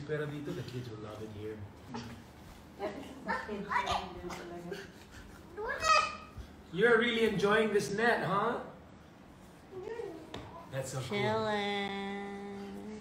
pero dito the kids will love it here. You're really enjoying this net, huh? That's so cool. Chillin'.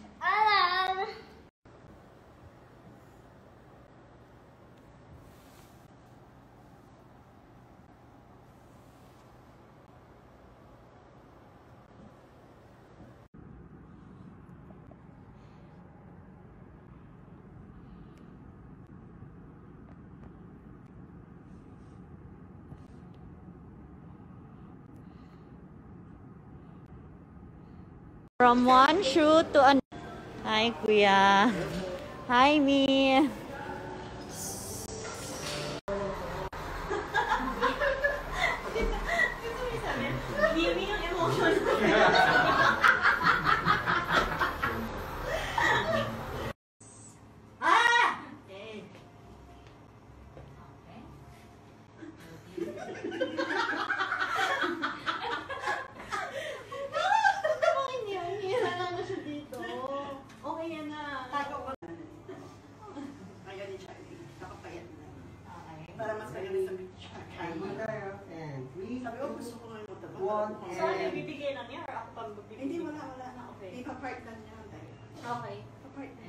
From one shoe to another. Hi, Kuya. Hi, Mi. Mimi yung emotion. Para mas magaling sa picture. Sabi ko, gusto ko ngayon magtagal. Saan yung bibigay lang niya or ako pang bibigay? Hindi, wala na. Okay. Ipa-part lang niya. Okay. Ipa-part na